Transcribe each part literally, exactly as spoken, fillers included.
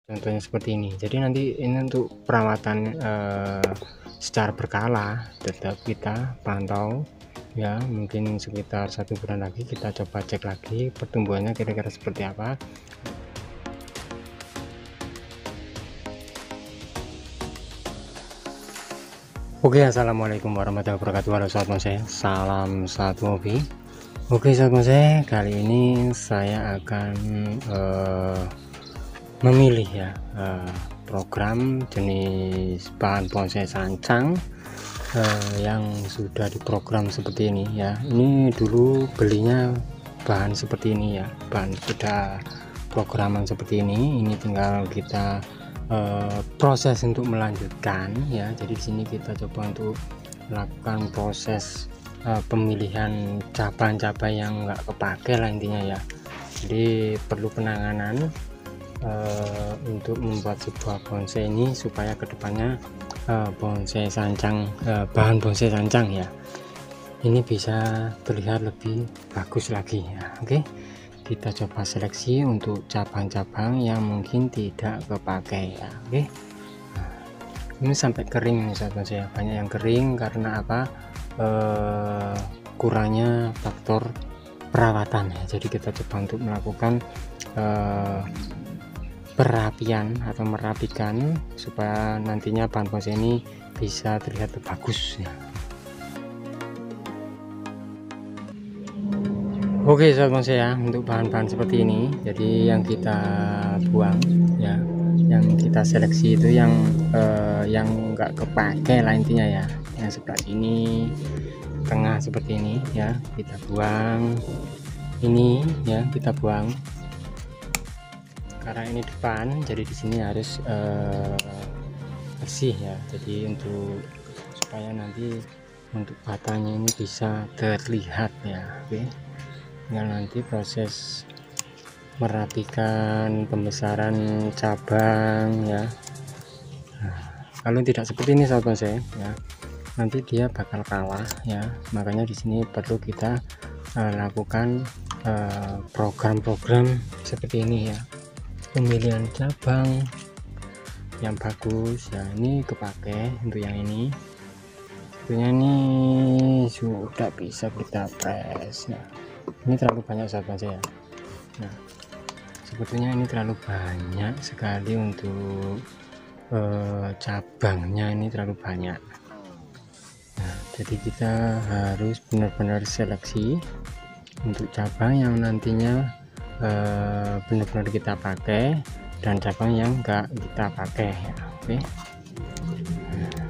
Contohnya seperti ini. Jadi nanti ini untuk perawatan eh, secara berkala tetap kita pantau ya, mungkin sekitar satu bulan lagi kita coba cek lagi pertumbuhannya kira-kira seperti apa. Oke, assalamualaikum warahmatullahi wabarakatuh. Halo sahabat bonsai, salam satu hobi. Oke sahabat bonsai, kali ini saya akan uh, memilih ya uh, program jenis bahan bonsai sancang uh, yang sudah diprogram seperti ini ya. Ini dulu belinya bahan seperti ini ya, bahan sudah programan seperti ini. Ini tinggal kita Uh, proses untuk melanjutkan ya. Jadi di sini kita coba untuk melakukan proses uh, pemilihan cabang-cabang yang enggak kepake lah intinya ya. Jadi perlu penanganan uh, untuk membuat sebuah bonsai ini supaya kedepannya uh, bonsai sancang, uh, bahan bonsai sancang ya, ini bisa terlihat lebih bagus lagi ya. Oke, kita coba seleksi untuk cabang-cabang yang mungkin tidak kepakai ya. Oke, nah, ini sampai kering sahabat saya, banyak yang kering karena apa, eh, kurangnya faktor perawatan ya. Jadi kita coba untuk melakukan eh, perapian atau merapikan supaya nantinya bahan bonsai ini bisa terlihat bagus ya. Oke sahabat bonsai ya, untuk bahan-bahan seperti ini, jadi yang kita buang ya, yang kita seleksi itu yang eh, yang enggak kepake lah intinya ya, yang sebelah sini tengah seperti ini ya, kita buang. Ini ya kita buang karena ini depan, jadi di sini harus eh, bersih ya. Jadi untuk supaya nanti untuk batangnya ini bisa terlihat ya. Oke, tinggal nanti proses merapikan pembesaran cabang ya. Nah, kalau tidak seperti ini sahabat bonsai ya, nanti dia bakal kalah ya. Makanya di sini perlu kita uh, lakukan program-program uh, seperti ini ya, pemilihan cabang yang bagus ya. Ini kepake untuk yang ini, tentunya ini sudah bisa kita press ya. Ini terlalu banyak sahabat bonsai ya. Nah, sebetulnya ini terlalu banyak sekali untuk eh, cabangnya, ini terlalu banyak. Nah, jadi kita harus benar-benar seleksi untuk cabang yang nantinya eh, benar-benar kita pakai dan cabang yang enggak kita pakai ya. Oke, nah,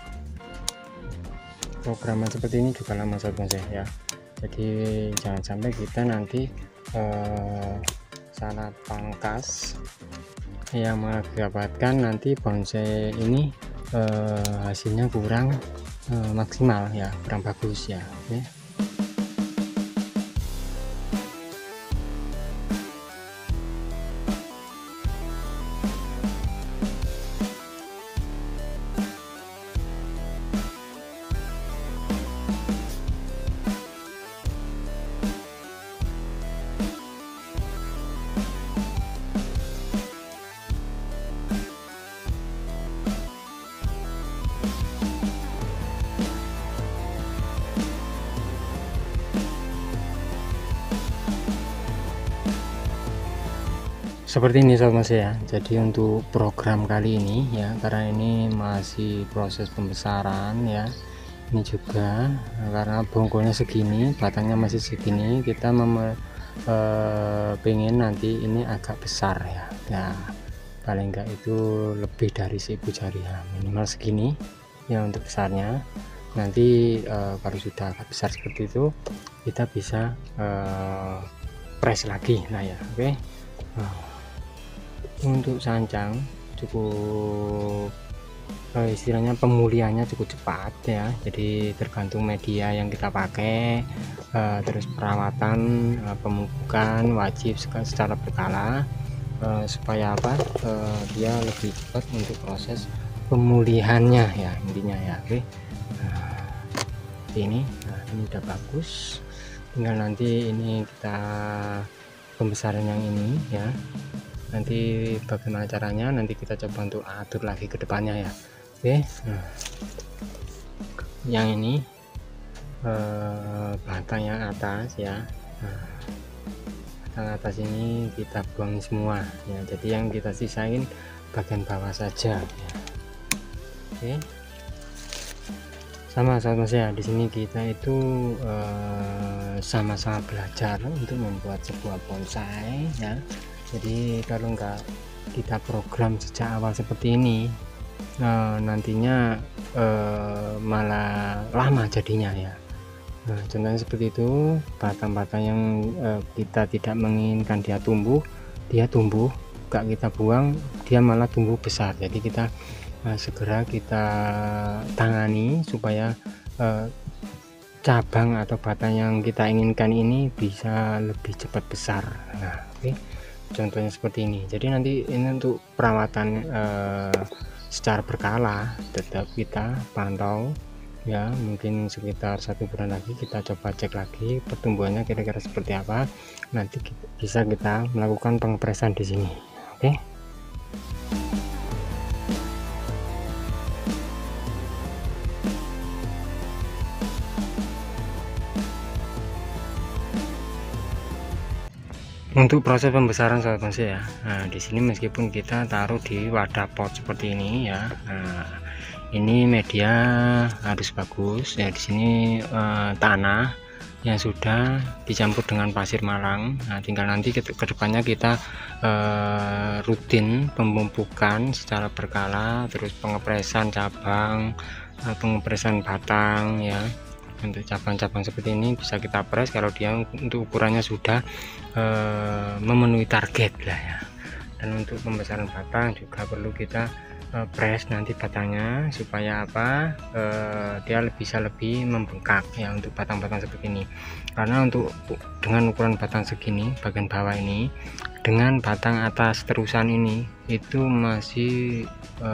programan seperti ini juga lama sahabat bonsai ya. Jadi jangan sampai kita nanti eh, salah pangkas yang mengakibatkan nanti bonsai ini eh, hasilnya kurang eh, maksimal ya, kurang bagus ya. Oke, seperti ini sahabat bonsai ya. Jadi untuk program kali ini ya, karena ini masih proses pembesaran ya, ini juga karena bongkolnya segini, batangnya masih segini, kita mem eh, pengen nanti ini agak besar ya. Nah, paling enggak itu lebih dari seibu jari ya, minimal segini ya untuk besarnya. Nanti eh, kalau sudah agak besar seperti itu, kita bisa eh, press lagi nah ya. Oke, nah, untuk sancang cukup eh, istilahnya pemulihannya cukup cepat ya. Jadi tergantung media yang kita pakai, eh, terus perawatan, eh, pemupukan wajib secara berkala eh, supaya apa, eh, dia lebih cepat untuk proses pemulihannya ya intinya ya. Oke, nah, ini nah ini udah bagus, tinggal nanti ini kita pembesaran yang ini ya. nanti bagaimana caranya nanti kita coba untuk atur lagi ke depannya ya. Oke, nah yang ini eh, batang yang atas ya, nah, batang atas ini kita buang semua ya, jadi yang kita sisain bagian bawah saja ya. Oke, sama sama saya di sini kita itu sama-sama eh, belajar untuk membuat sebuah bonsai ya. Jadi kalau enggak kita program sejak awal seperti ini, eh, nantinya eh, malah lama jadinya ya. Nah, contohnya seperti itu, batang-batang yang eh, kita tidak menginginkan dia tumbuh, dia tumbuh, enggak kita buang, dia malah tumbuh besar. Jadi kita eh, segera kita tangani supaya eh, cabang atau batang yang kita inginkan ini bisa lebih cepat besar. Nah, oke. Okay. Contohnya seperti ini. Jadi nanti ini untuk perawatan eh, secara berkala tetap kita pantau ya, mungkin sekitar satu bulan lagi kita coba cek lagi pertumbuhannya kira-kira seperti apa, nanti kita, bisa kita melakukan pengepresan di sini. Oke. Untuk proses pembesaran sahabat bonsai ya, nah di sini meskipun kita taruh di wadah pot seperti ini ya, nah ini media harus bagus ya. Di sini eh, tanah yang sudah dicampur dengan pasir malang. Nah tinggal nanti ke kedepannya kita eh, rutin pemupukan secara berkala, terus pengepresan cabang, eh, pengepresan batang ya. Untuk cabang-cabang seperti ini bisa kita press kalau dia untuk ukurannya sudah e, memenuhi target lah ya. Dan untuk pembesaran batang juga perlu kita e, press nanti batangnya supaya apa, e, dia bisa lebih membengkak ya untuk batang-batang seperti ini. Karena untuk dengan ukuran batang segini bagian bawah ini dengan batang atas terusan ini itu masih e,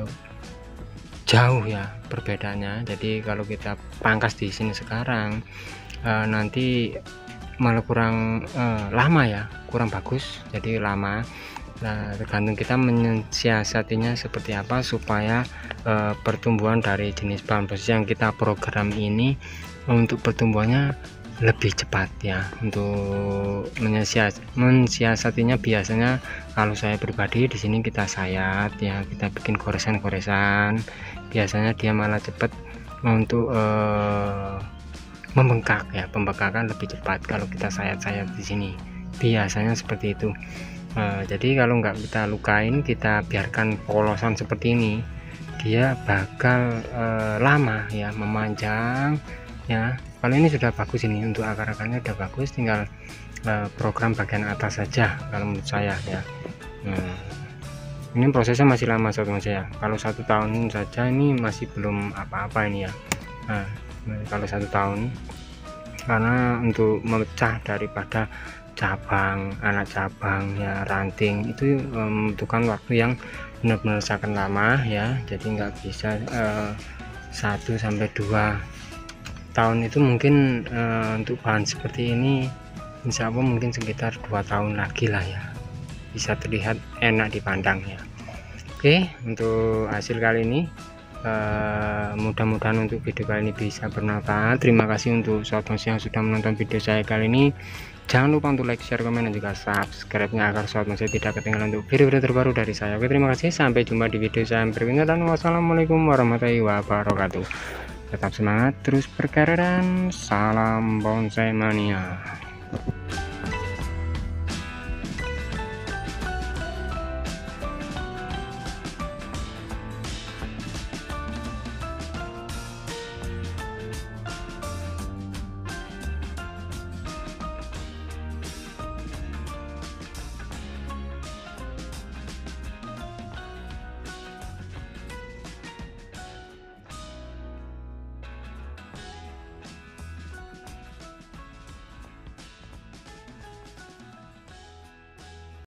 jauh ya perbedaannya. Jadi kalau kita pangkas di sini sekarang e, nanti malah kurang e, lama ya, kurang bagus, jadi lama. Nah tergantung kita mensiasatinya seperti apa supaya e, pertumbuhan dari jenis bahan bonsai yang kita program ini untuk pertumbuhannya lebih cepat ya. Untuk mensias mensiasatinya biasanya kalau saya pribadi di sini kita sayat ya, kita bikin goresan-goresan, biasanya dia malah cepat untuk uh, membengkak ya, pembengkakan lebih cepat kalau kita sayat-sayat di sini, biasanya seperti itu. Uh, jadi kalau nggak kita lukain, kita biarkan polosan seperti ini, dia bakal uh, lama ya memanjang ya. Kalau ini sudah bagus, ini untuk akar-akarnya sudah bagus, tinggal uh, program bagian atas saja kalau menurut saya ya. Nah, ini prosesnya masih lama sobat saya. Kalau satu tahun saja ini masih belum apa-apa ini ya. Nah, kalau satu tahun, karena untuk memecah daripada cabang, anak cabang ya, ranting itu membutuhkan waktu yang benar-benar sangat lama ya. Jadi nggak bisa uh, satu sampai dua tahun itu mungkin uh, untuk bahan seperti ini insya Allah mungkin sekitar dua tahun lagi lah ya, bisa terlihat enak dipandang ya. Oke, untuk hasil kali ini uh, mudah-mudahan untuk video kali ini bisa bermanfaat. Terima kasih untuk sobat bonsai yang sudah menonton video saya kali ini. Jangan lupa untuk like, share, komen, dan juga subscribe-nya agar sobat bonsai tidak ketinggalan untuk video-video terbaru dari saya. Oke, terima kasih, sampai jumpa di video saya berikutnya, dan wassalamualaikum warahmatullahi wabarakatuh. Tetap semangat, terus berkarya, dan salam bonsai mania.